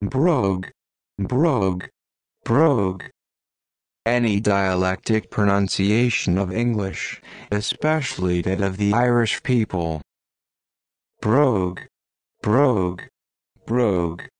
Brogue, Brogue, Brogue. Any dialectic pronunciation of English, especially that of the Irish people. Brogue, Brogue, Brogue.